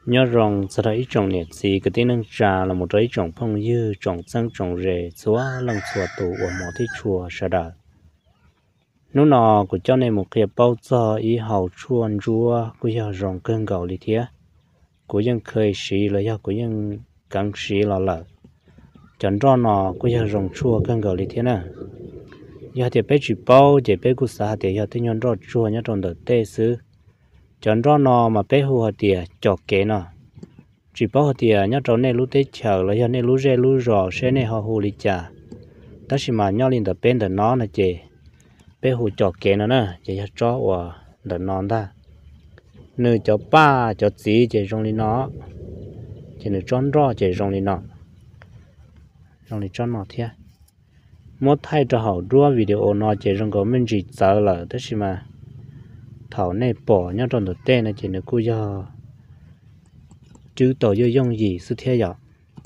nhớ rằng sẽ thấy trồng nhiệt gì cái tên nâng trà là một trái trồng phong dư trồng xăng trồng rễ xóa lăng xóa tủ ở mỏ thị chùa sợ đợi lúc nào của cho nên một cái bao giờ ý hậu chuồn rùa của giờ rồng cơn gạo đi thế của dân khơi xí là do của dân cắn xí là lợ chẳng rõ nó của giờ rồng chua cơn gạo đi thế nè giờ thì bé chỉ bao chỉ bé của xã thì giờ thì nhon rõ chua nhá trong đợt tê xứ chẳng rõ nó mà bé hùa thì chọc kế nó chỉ bao thì nhá trong này lú tết chờ là giờ này lú rê lú rò xe này họ hù đi chả đó chỉ mà nhau lên đợt bên đợt nó là chị bé hù chọc kế nó nè chị cho và đợt non ta nơi cho ba cho gì chị trong đi nó chị nơi tròn rõ chị trong đi nó trong đi tròn nó thế một thay cho họ đua video nó chị trong có mình chỉ sợ là đó chỉ mà thảo này bỏ nhau trong đợt tên này chị nơi cô giờ chứ tàu vô dùng gì sự thế giờ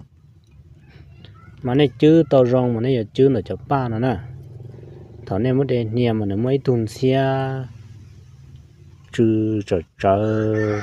mà này chứ tàu rong mà này giờ chứ là cho ba nữa nè thảo này mới đen nhiều mà nó mới tuần xe chứ trời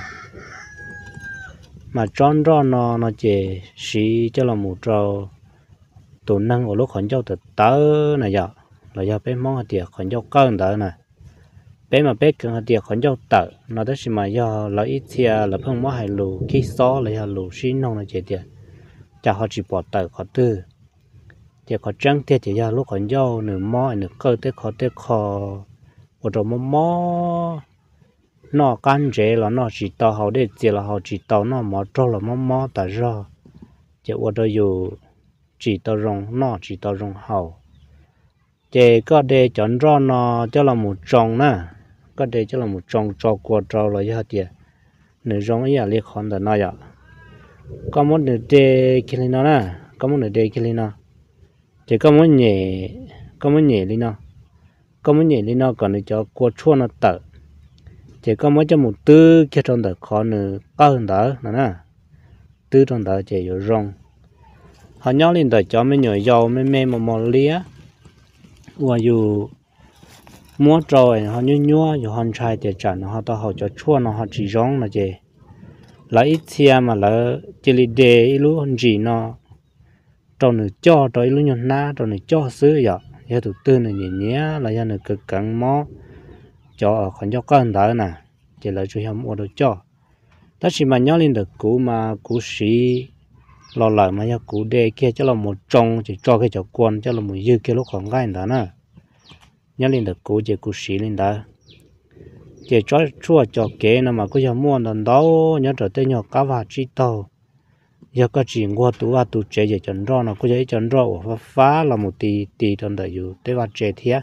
mà tròn rõ nó chỉ xí cho là một trâu tụ năng ở lúc khẩn châu từ tớ này giờ là giờ bé mong hạt tiệt khẩn châu cơn tớ này bé mà bé cần hạt tiệt khẩn châu tớ nó đó chỉ mà giờ là ít xe là phong mỏ hay lù khi xó là giờ lù xí nông là chỉ tiệt chả họ chỉ bỏ tớ họ tư chỉ có trắng tiệt chỉ giờ lúc khẩn châu nửa mỏ nửa cơ tới khó ở trong mỏ nó can rễ là nó chỉ tao họ để chỉ là họ chỉ tao nó mỏ trâu là mỏ ta ra chỉ ở đây dù chỉ tao rong nó chỉ tao rong hậu chỉ có để chọn ra nó cho là một trồng nè có để cho là một trồng cho qua trâu là như thế nửa rong ấy là liệt hòn đó nó vậy có muốn nửa để kia nó nè có muốn nửa để kia nó chỉ có muốn nhẹ đi nó có muốn nhẹ đi nó còn để cho qua chua nó tự chỉ có mới cho một tư kia trong đó khó nữa cao hơn đó nè tư trong đó chỉ có rong họ nhớ lên đời cho mấy nhỏ giàu mấy mẹ mà mò lía và dù mua rồi họ nhua dù họ trai thì chẳng họ tao họ cho chua nó họ chỉ rong là gì lấy ít xe mà là chỉ li đề lú hơn gì nó trong nửa cho rồi lú nhon na trong nửa cho xứ vậy giờ tụi tư này nhẹ là giờ nửa cực căng mó cho ở còn cho con đó nè chỉ là chú em mua đồ cho đó chỉ mà nhớ lên được cú mà cú sĩ lo lại mà nhà cú đề kia cho là một trong chỉ cho cái chậu quan cho là một dư kia lúc còn gai đó nè nhớ lên được cú chỉ cú sĩ lên đó chỉ cho chua cho kế nè mà cứ giờ mua đòn đó nhớ trở tới nhỏ cá và chi tàu giờ có chỉ qua tủ chế để chọn rau nó cứ giờ chọn rau phá là một tí trong đờiอยู่tới và chế thiệt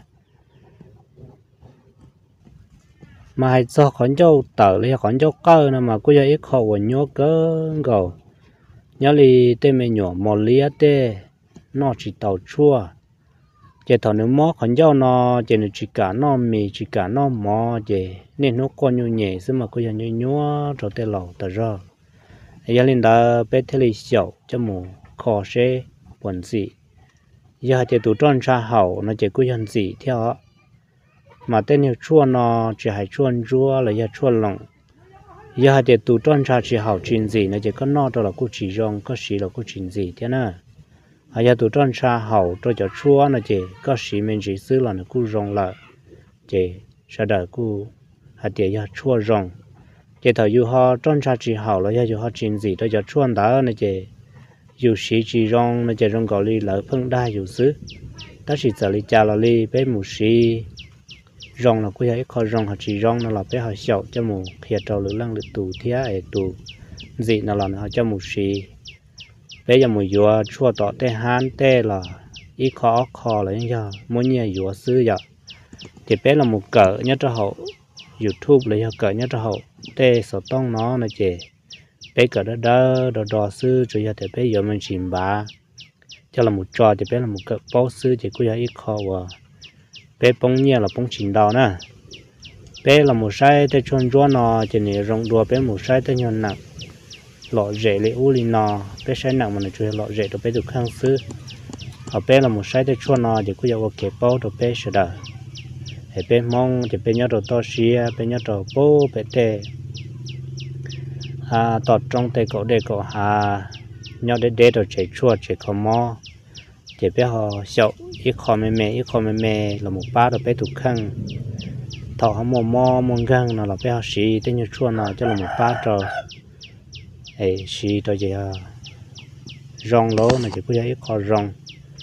mà hay cho con châu tờ lấy con châu cơ nè mà cứ giờ ít khẩu của nhớ cơ gầu nhớ li tên mình nhỏ mò lia tê nó chỉ tàu chua chỉ thằng nếu mò con châu nó chỉ là chỉ cả nó mì chỉ cả nó mò chỉ nên nó con nhô nhẹ xí mà cứ giờ nhô rồi tê lẩu tờ ra giờ linh đã bé thế li xỉu cho mù kho xe quần gì giờ chỉ tụ tròn cha hậu nó chỉ cứ nhận gì theo mà tên nhiều chua nó chỉ hay chuồn rúa là giờ chuồn lỏng giờ thì tụ tròn cha chỉ hậu chuyện gì nó chỉ có nó đó là cô chỉ rong có xí là cô chuyện gì thế nè giờ tụ tròn cha hậu cho cho chua nó chỉ có xí mình chỉ xứ là nó cô rong lại chỉ sau đó cô hạt tiền giờ chua rong chỉ thầu dù họ tròn cha chỉ hậu là giờ họ chuyện gì cho cho chuồn đó nó chỉ dù xí chỉ rong nó chỉ rong gọi đi lỡ phân đa dù xứ ta chỉ giờ đi cha là đi bé mù xí rong là quý ấy khó rong họ chỉ rong nó là bé họ sẹo cho mù khi trâu lưỡng lăng được tù thía ấy tù gì nó là họ cho mù xì bé giờ mù dùa chua tọ tê hán tê là ít khó là như giờ muốn nhiều dùa xứ giờ thì bé là một cỡ nhất cho hậu YouTube là cỡ nhất cho hậu tê sổ tông nó là chè bé cỡ đó đo xứ rồi giờ thì bé giờ mình chìm bá cho là một trò thì bé là một cỡ bao xứ thì quý ấy ít khó và bé bông nhẹ là bông chín đầu nè bé là một sai tới chuồn rúa nó chỉ để rong đua bé một sai tới nhon nặng lọ rễ lấy u li nó bé sai nặng mà nó chui lọ rễ rồi bé được khang sư ở bé là một sai tới chuồn nó thì cứ giờ ok bao rồi bé sẽ đợi thì bé mong thì bé nhớ đồ to xía bé nhớ đồ bố bé tê tọt trong tay cậu để cậu nhau để rồi chạy chua chạy không mò chạy bé họ sậu ít khó mẹ là một ba rồi bé tụt khăn thọ họ mò găng nó là bé họ xì tên như chua nó cho là một ba rồi ấy xì rồi chị rong lố này chỉ có ít khó rong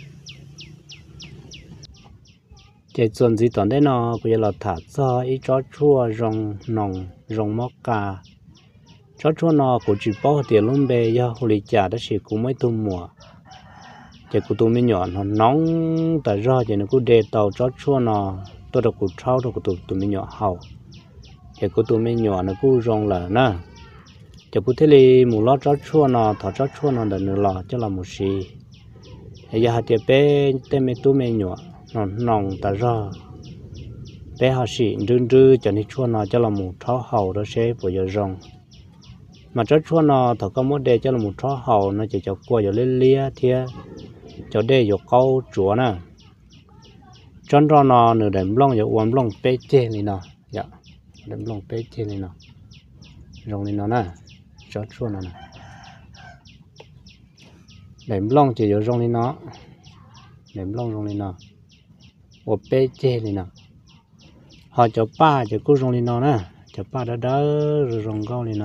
chạy chuẩn gì toàn đấy nó bây giờ là thả cho ít chó chua rong nòng rong móc cà chó chua nó cũng chỉ bao tiền luôn bề do hồ lý trả đó chỉ cũng mấy tôm mùa chỉ cũng tôm mấy nhỏ nó nóng tại do chỉ nó cũng để tàu chó chua nó tôi được cũng trâu được cũng tôm mấy nhỏ hậu chỉ cũng tôm mấy nhỏ nó cũng rong là nè chỉ cũng thế li mù lót chó chua nó thọ chó chua nó đợt nữa lò cho là một xí giờ hạt tiền bé tên mấy tôm mấy nhỏ nó nòng tại do bé họ xí đương cho nên chua nó cho là một thọ hậu đó sẽ bây giờ rong mà chó chua nó thọ có một đề cho là một thọ hậu nó chỉ cho qua giờ lên lia thia cho đề giờ câu chúa nè chọn cho nó nửa đệm lông giờ uốn lông bé chê này nè dạ đệm lông bé chê này nè rong này nó nè chó chua nó nè đệm lông chỉ giờ rong này nó đệm lông rong này nè uốn bé chê này nè họ cho ba cho cô rong này nó nè cho ba đã rong cao này nè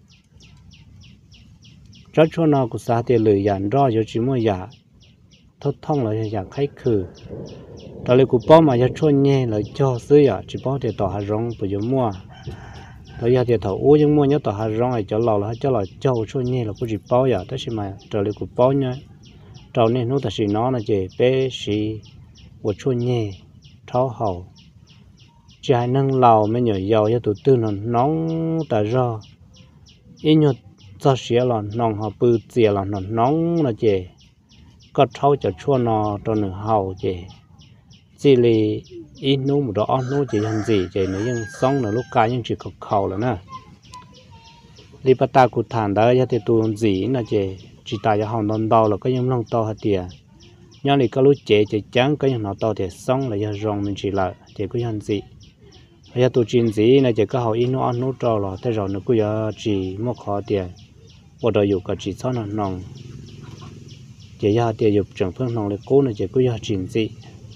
chó chua nó cũng xa tiền lười dàn ro cho chỉ mua giả thốt thông là giả khách khử đó là cũng bao mà cho chua nhẹ là cho xứ à chỉ bao thì tỏ hạt rong bây giờ mua bây giờ thì thầu u nhưng mua nhớ tỏ hạt rong này cho lò là cho chua nhẹ là cũng chỉ bao à đó là mà đó là cũng bao nhá trâu nên nó chỉ nó là chỉ bé xí của chua nhẹ tháo hậu trái nâng lầu mới nhở dầu cho tụi tư nó nóng tại do ít nhột cho xía là nòng họ bự chè là nó nóng là chè có thâu cho chua nó cho nửa hậu chè chỉ là ít nấu một đó nấu chỉ làm gì chè nó nhưng xong là lúc cá nhưng chỉ có khẩu là nè li bắt ta cụ thản đó giờ thì tụi gì là chè chỉ tại cho hòn đòn đau là có những lòng to hạt tiền nhưng thì có lúc chè trắng có những nó to thì xong là giờ rong mình chỉ là chè có làm gì giờ tụi chuyện gì là chè có hậu ít nấu trâu là thế rồi nó cứ giờ chỉ một khó tiền ở đây dùng cái chỉ cho nó nòng chỉ ra tiền dùng chẳng phương nòng để cố này chỉ có giá trị gì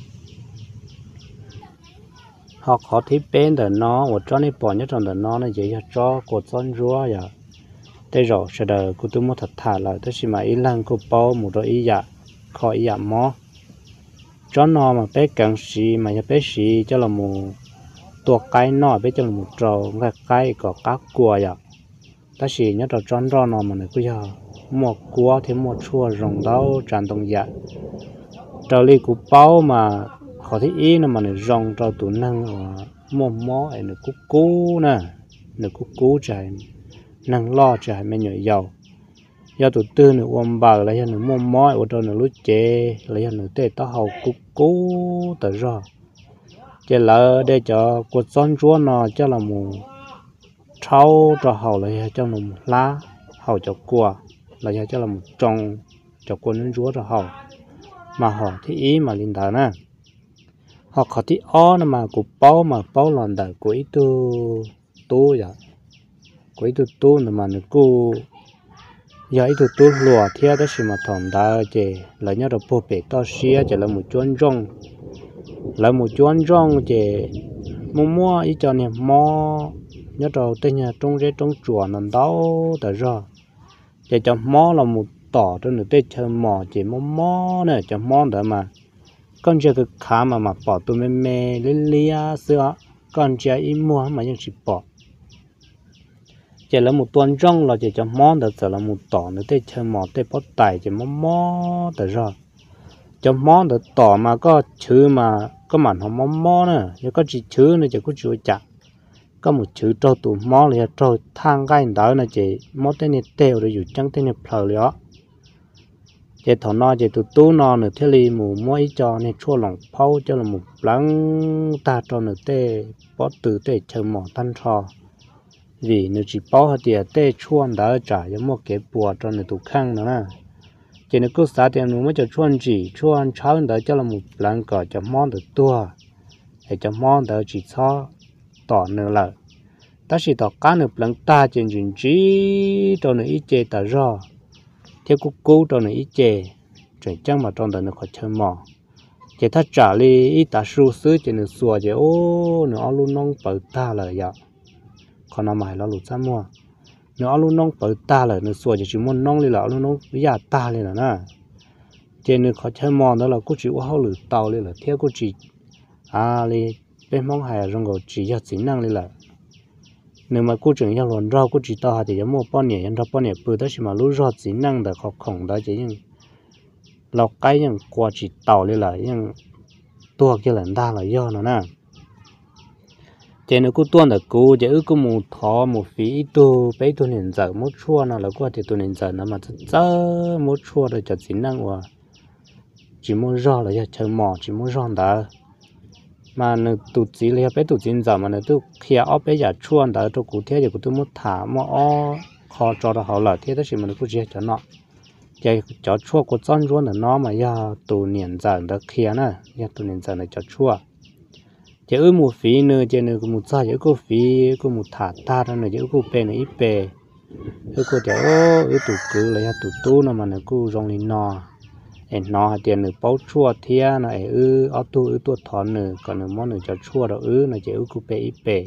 họ khó thấy bên đó nó ở trong này bỏ nhất trong đó nó chỉ là cho cột son rúa vậy thế rồi sau đó cô tôi muốn thật thà lại thế mà ý lăng cô bao một đôi ý dạ khỏi ý dạ mó cho nó mà bé càng xì mà bé xì cho là một tua cái nó bé cho là một trâu cái có các cua vậy ta chỉ nhớ được tròn tròn nó mà này cứ giờ một cua thì một chua rồng đau tràn đông dạ trâu li cú bao mà họ thấy ý nó mà này rồng trâu tủ năng một mó ấy nó cú nè nó cú chạy năng lo chạy mới nhảy dầu do tụi tư nó ôm bờ lấy nó một mó ở trâu nó lúa chè lấy nó tê tao hậu cú tới rồi chè lỡ để cho cuộc son chúa nó cho là một trâu cho hậu là cho một lá hậu cho cua là cho là một trồng cho cua nên chúa cho hậu mà họ thì ý mà linh đạo nè họ khó thì ó nó mà cụ bao lần đời của ý tu vậy của ý tu mà nó cụ giờ ý tu lùa theo đó là mà thòng đá chứ là nhớ được bộ bể to xía chứ là một chuan rong chứ mua ý cho nên mua nhớ đầu tên nhà trong chùa nó đau tại do để cho mò là một tỏ cho người tết chơi mò chỉ mò này cho mò đó mà con chơi cái khá mà bỏ tụi mẹ lên lia xưa con chơi ít mua mà nhưng chỉ bỏ chỉ là một tuần trong là chỉ cho mò đó giờ là một tỏ người tết chơi mò tết bắt tài chỉ mò tại do cho mò đó tỏ mà có chữ mà có mảnh họ mò nữa nhưng có chỉ chữ nữa chỉ có chữ chặt có một chữ trâu tụ mò là trâu thang cái đó là chỉ mò tên này tèo rồi dù chẳng tên này phở nữa chỉ thằng nó chỉ tụ tú nó nữa thế li mù mỗi cho nên chua lòng phao cho là một lăng ta cho nữa tê bỏ từ tê chờ mỏ tan trò vì nếu chỉ bỏ hết tiền tê chuan đã trả giống một cái bùa cho nữa tụ khang nữa nè chỉ nếu cứ xả tiền nó mới cho chuan cháo đã cho là một lăng cỏ cho món được tua để cho món đã chỉ cho tỏ nữa là ta chỉ tao cá nửa lần ta trên chuyện chỉ cho nó ít chè ta ra theo cú cho nó ít chè trời chẳng mà trong đó nó khó chơi mò chỉ ta trả li ít ta su sứ chỉ nó xua chỉ ô nó luôn nông bự ta là vậy còn nó mày nó lụt sao mua nó luôn nông bự ta là nó xua chỉ muốn nông li là luôn nông bây giờ ta li là nè chỉ nó khó chơi mò đó là cú chỉ ô hao lử tàu li là theo cú chỉ li bên mong hay trong cái chỉ cho chính năng li là nếu mà cú chừng cho luồn rau cú chỉ tao thì giống một bao nhiêu nhân rau bao nhiêu bự đó chỉ mà lú rau chính năng được khó khổng đó chỉ nhưng lọc cái nhưng qua chỉ tàu li là nhưng tua cái lần ta là do nó nè chỉ nếu cú tuôn được cú chỉ ư cú một thọ một phí tu bé tu nên giờ một chua nào là qua thì tu nên giờ nó mà giờ một chua rồi cho chính năng và chỉ muốn rau là chơi mò chỉ muốn rau đó mà nó tụt chỉ là bé tụt chính giờ mà nó tụt khi ở bé giờ chua đó cho cụ thể thì cụ tôi muốn thả mà khó cho nó hậu là thế đó chỉ mà nó cụ chỉ cho nó chơi cho chua của con ruộng là nó mà giờ tụ niệm giờ đó kia nè giờ tụ niệm giờ này cho chua chỉ ở một phí nữa chỉ nữa một giờ chỉ có phí có một thả ta đó này chỉ có bè này ít bè cái cô chỉ ở tụ cứ là tụ tu nó mà nó cứ rong lên nó tiền nữa bao chua thia nó ở tu thon nữa còn nữa món nữa cho chua đó nó chỉ có bè ít bè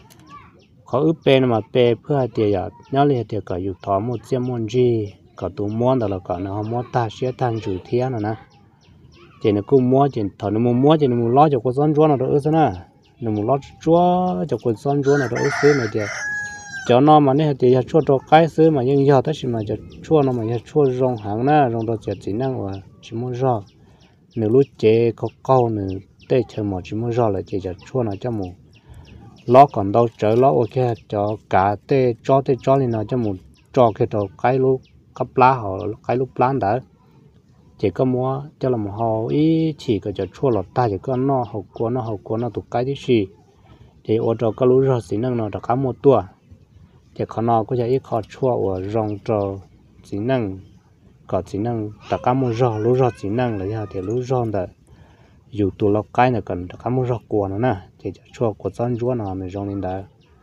khó bè mà bè พื่อtiền giờ nhớ liền tiền cảอยู่thọ một chiếc món gì có tụ món đó là có nó món ta sẽ tăng chủ thia nữa nè chỉ nó cũng mua chỉ thọ nó mua chỉ nó lo cho con son chúa nó đó ư nè nó lo chúa cho con son chúa nó đó ư này tiền cho nó mà này thì chua cho cái xứ mà nhưng giờ tới mà cho chua nó mà chua rong hàng nè rong đó chỉ năng và chỉ muốn rau nếu lúc chế có câu nữa để chơi mà chỉ muốn rau là chỉ cho chua nó cho mù lo còn đâu trở lo ok cho cả cho lên nó cho mù cho cái đầu cái lúc cấp lá họ cái lúc lá đã chỉ có mua cho là một hồ ý chỉ có cho chua lọt ta chỉ có nó hậu quả nó tụt cái gì thì ở chỗ có lúa rau xí năng nó đã cá một tua chỉ có nó có ít khó chua ở rong trò xí năng có xí năng đã cá một lúa rau xí năng là sao thì lúa rau đó dù tụi lọt cái này cần đã cá một rau quả nữa nè chỉ chua của con chúa nào mình rong lên đó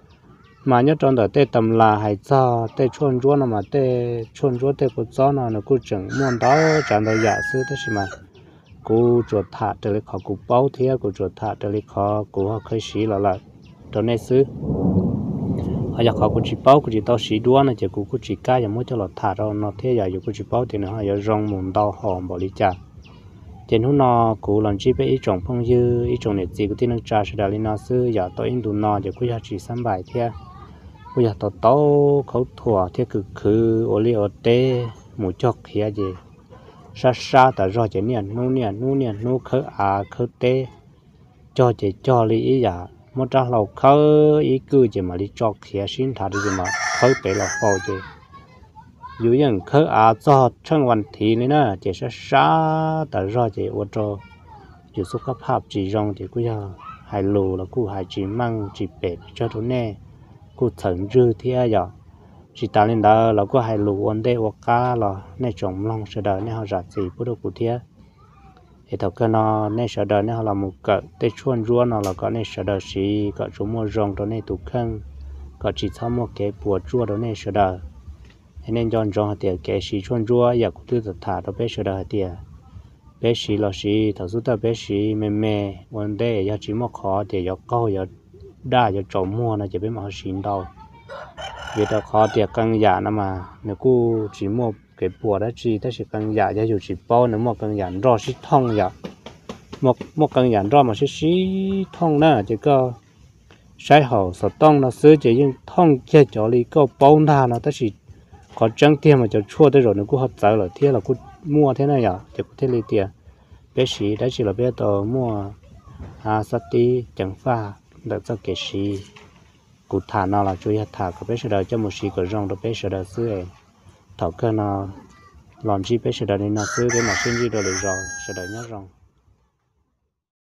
mà nhớ trong đó tê tầm là hay cho tê chuồn chúa nào mà tê chuồn chúa tê của gió nào nó cũng chẳng muốn đó chẳng đâu giả sư thế mà cô chuột thả trở lại khó cô bao thế cô chuột thả trở lại khó cô họ khơi xí là đó này sư họ giờ khó cô chỉ bao cô chỉ tao xí đua này chỉ cô chỉ cá giờ mới cho lọt thả đâu nó thế giờ cô chỉ bao thì nó họ giờ rong mồm đau hòm bỏ đi chả trên hôm nọ cô làm chi bé ít trồng phong dư ít trồng này gì cô tin nó trả sẽ là nó sư giờ tôi in đủ nọ giờ cô giờ chỉ sắm bài thế bây giờ tao khẩu thua thế cứ ô li ô tê một chọc kia gì sa ta rồi chỉ niệm nu khơ tê cho li ý giả một trăm lầu khơ ý cứ chỉ mà đi chọc kia xin thà đi mà khơ tê là phò gì dù những khơ cho trongวันthì nữa chỉ sa ta rồi chỉ ô tô dùสุขภาพchỉ rong thì cũng giờ hai lù là cũng hai chỉ măng chỉ bể cho thôi nè cô thần dư thế giờ chỉ ta lên đó là có hai lũ ổn định hoặc cá là nên trồng long sợ đời nên họ rạt gì bữa đâu cụ thế thì thầu cái nó nên sợ đời nên họ làm một cỡ tê chuồn ruộng nó là có nên sợ đời chỉ có chỗ mua rong đó nên tụ khăn có chỉ sau một cái bùa chua đó nên sợ đời nên chọn rong thì cái chỉ chuồn ruộng giờ cũng tự thả đó bé sợ đời thì bé chỉ là chỉ thầu số ta bé chỉ mềm ổn định giờ chỉ một khó thì giờ câu giờ đa giờ trồng mua nó chỉ biết mà xin đâu vì đó khó tiệc căng giả nó mà nếu cô chỉ mua cái bùa đó chỉ ta chỉ căng giả cho dù chỉ bao nếu một căng giả rõ xí thông giả một căng giả rõ mà xí thông nữa chỉ có sai hậu sợ tông nó xứ chỉ nhưng thông kia cho đi có bao na nó ta chỉ có trắng tiền mà cho chua tới rồi nó cũng hấp dẫn rồi thế là cô mua thế này nhở chỉ có thế lấy tiền bé xí đó chỉ là bé tờ mua sát tí chẳng pha đã cho cái gì cụ thả nào là chui thả cái bé sợi đời cho một xí cái rong đó bé sợi đời xưa thảo cái nào làm chi bé sợi đời này nó xưa cái mà sinh gì rồi sợi đời nhớ rong